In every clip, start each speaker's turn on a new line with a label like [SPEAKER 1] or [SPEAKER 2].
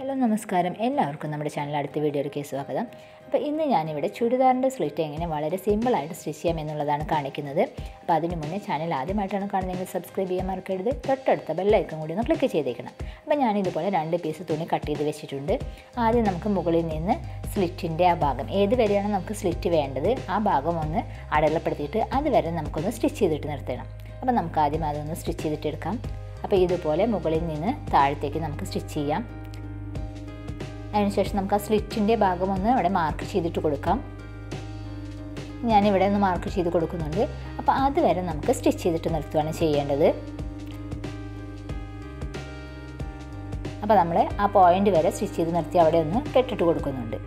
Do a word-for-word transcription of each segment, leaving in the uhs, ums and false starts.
[SPEAKER 1] Hello നമസ്കാരം, എല്ലാവർക്കും നമ്മുടെ ചാനൽ അടുത്ത വീഡിയോയിലേക്ക് സ്വാഗതം. അപ്പോൾ ഇന്ന് ഞാനിവിടെ ചുരിദാറിൻ്റെ സ്ലിറ്റ് എങ്ങനെ വളരെ സിമ്പിളായിട്ട് സ്റ്റിച്ച് ചെയ്യാം എന്നുള്ളതാണ് കാണിക്കുന്നത്. അപ്പോൾ അതിന് മുന്നേ ചാനൽ ആദ്യമായിട്ടാണ് കാണുന്നതെങ്കിൽ സബ്സ്ക്രൈബ് ചെയ്യാൻ മറക്കരുത്. തൊട്ടടുത്ത ബെല്ലൈക്കൺ കൂടി ഒന്ന് ക്ലിക്ക് ചെയ്തേക്കണം. അപ്പോൾ ഞാനിതുപോലെ രണ്ട് പീസ് തുണി കട്ട് ചെയ്ത് വെച്ചിട്ടുണ്ട്. ആദ്യം നമുക്ക് മുകളിൽ നിന്ന് സ്ലിറ്റിൻ്റെ ആ ഭാഗം ഏത് വരെയാണ് നമുക്ക് സ്ലിറ്റ് വേണ്ടത് ആ ഭാഗം ഒന്ന് അടയാളപ്പെടുത്തിയിട്ട് അതുവരെ നമുക്കൊന്ന് സ്റ്റിച്ച് ചെയ്തിട്ട് നിർത്തണം. അപ്പോൾ നമുക്ക് ആദ്യം അതൊന്ന് സ്റ്റിച്ച് ചെയ്തിട്ടെടുക്കാം. അപ്പോൾ ഇതുപോലെ മുകളിൽ നിന്ന് താഴത്തേക്ക് നമുക്ക് സ്റ്റിച്ച് ചെയ്യാം. അതിനുശേഷം നമുക്ക് ആ സ്ലിറ്റിൻ്റെ ഭാഗം ഒന്ന് അവിടെ മാർക്ക് ചെയ്തിട്ട് കൊടുക്കാം. ഞാനിവിടെ ഒന്ന് മാർക്ക് ചെയ്ത് കൊടുക്കുന്നുണ്ട്. അപ്പോൾ അതുവരെ നമുക്ക് സ്റ്റിച്ച് ചെയ്തിട്ട് നിർത്തുകയാണ് ചെയ്യേണ്ടത്. അപ്പോൾ നമ്മൾ ആ പോയിൻ്റ് വരെ സ്റ്റിച്ച് ചെയ്ത് നിർത്തി അവിടെ ഒന്ന് കെട്ടിട്ട് കൊടുക്കുന്നുണ്ട്.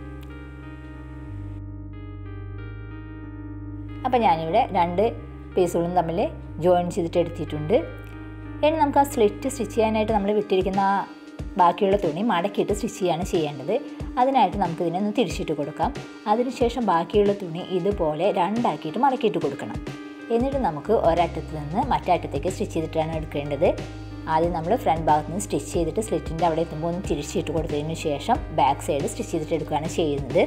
[SPEAKER 1] അപ്പോൾ ഞാനിവിടെ രണ്ട് പീസുകളും തമ്മിൽ ജോയിൻ ചെയ്തിട്ട് എടുത്തിട്ടുണ്ട്. ഇനി നമുക്ക് ആ സ്ലിറ്റ് സ്റ്റിച്ച് ചെയ്യാനായിട്ട് നമ്മൾ വിട്ടിരിക്കുന്ന ആ ബാക്കിയുള്ള തുണി മടക്കിയിട്ട് സ്റ്റിച്ച് ചെയ്യാണ് ചെയ്യേണ്ടത്. അതിനായിട്ട് നമുക്കിതിനെ ഒന്ന് തിരിച്ചിട്ട് കൊടുക്കാം. അതിനുശേഷം ബാക്കിയുള്ള തുണി ഇതുപോലെ രണ്ടാക്കിയിട്ട് മടക്കിയിട്ട് കൊടുക്കണം. എന്നിട്ട് നമുക്ക് ഒരറ്റത്ത് നിന്ന് മറ്റേ അറ്റത്തേക്ക് സ്റ്റിച്ച് ചെയ്തിട്ടാണ് എടുക്കേണ്ടത്. ആദ്യം നമ്മൾ ഫ്രണ്ട് ഭാഗത്ത് നിന്ന് സ്റ്റിച്ച് ചെയ്തിട്ട് സ്ലിറ്റിൻ്റെ അവിടെ എത്തുമ്പോൾ ഒന്ന് തിരിച്ചിട്ട് കൊടുത്തതിന് ശേഷം ബാക്ക് സൈഡ് സ്റ്റിച്ച് ചെയ്തിട്ട് എടുക്കുകയാണ് ചെയ്യുന്നത്.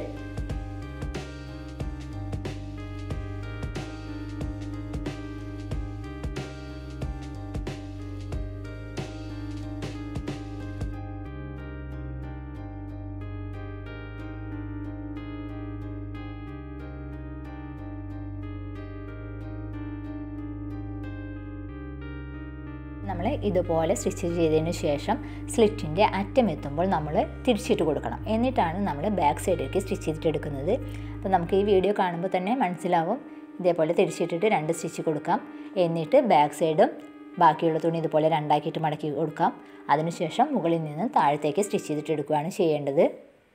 [SPEAKER 1] നമ്മൾ ഇതുപോലെ സ്റ്റിച്ച് ചെയ്തതിന് ശേഷം സ്ലിറ്റിൻ്റെ അറ്റം എത്തുമ്പോൾ നമ്മൾ തിരിച്ചിട്ട് കൊടുക്കണം. എന്നിട്ടാണ് നമ്മൾ ബാക്ക് സൈഡിലേക്ക് സ്റ്റിച്ച് ചെയ്തിട്ട് എടുക്കുന്നത്. അപ്പോൾ നമുക്ക് ഈ വീഡിയോ കാണുമ്പോൾ തന്നെ മനസ്സിലാവും. ഇതേപോലെ തിരിച്ചിട്ടിട്ട് രണ്ട് സ്റ്റിച്ച് കൊടുക്കാം. എന്നിട്ട് ബാക്ക് സൈഡും ബാക്കിയുള്ള തുണി ഇതുപോലെ രണ്ടാക്കിയിട്ട് മടക്കി കൊടുക്കാം. അതിനുശേഷം മുകളിൽ നിന്ന് താഴത്തേക്ക് സ്റ്റിച്ച് ചെയ്തിട്ട് എടുക്കുകയാണ് ചെയ്യേണ്ടത്.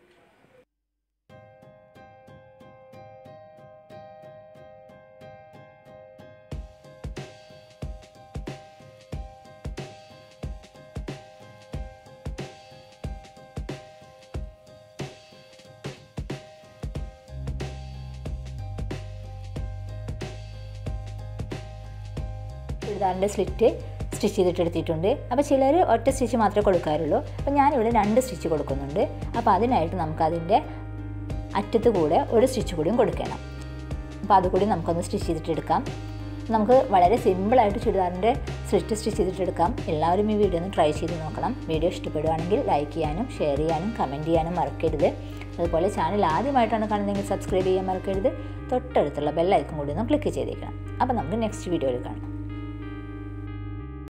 [SPEAKER 1] ചുരിദാറിൻ്റെ സ്ലിറ്റ് സ്റ്റിച്ച് ചെയ്തിട്ട് എടുത്തിട്ടുണ്ട്. അപ്പോൾ ചിലർ ഒറ്റ സ്റ്റിച്ച് മാത്രമേ കൊടുക്കാറുള്ളൂ. അപ്പോൾ ഞാനിവിടെ രണ്ട് സ്റ്റിച്ച് കൊടുക്കുന്നുണ്ട്. അപ്പോൾ അതിനായിട്ട് നമുക്കതിൻ്റെ അറ്റത്ത് കൂടെ ഒരു സ്റ്റിച്ച് കൂടിയും കൊടുക്കണം. അപ്പോൾ അതുകൂടി നമുക്കൊന്ന് സ്റ്റിച്ച് ചെയ്തിട്ടെടുക്കാം. നമുക്ക് വളരെ സിമ്പിളായിട്ട് ചുരിദാറിൻ്റെ സ്ലിറ്റ് സ്റ്റിച്ച് ചെയ്തിട്ടെടുക്കാം. എല്ലാവരും ഈ വീഡിയോ ഒന്ന് ട്രൈ ചെയ്ത് നോക്കണം. വീഡിയോ ഇഷ്ടപ്പെടുകയാണെങ്കിൽ ലൈക്ക് ചെയ്യാനും ഷെയർ ചെയ്യാനും കമൻറ്റ് ചെയ്യാനും മറക്കരുത്. അതുപോലെ ചാനൽ ആദ്യമായിട്ടാണ് കാണുന്നതെങ്കിൽ സബ്സ്ക്രൈബ് ചെയ്യാൻ മറക്കരുത്. തൊട്ടടുത്തുള്ള ബെല്ലൈക്കൺ കൂടി ഒന്ന് ക്ലിക്ക് ചെയ്തേക്കണം. അപ്പോൾ നമുക്ക് നെക്സ്റ്റ് വീഡിയോയിൽ കാണാം.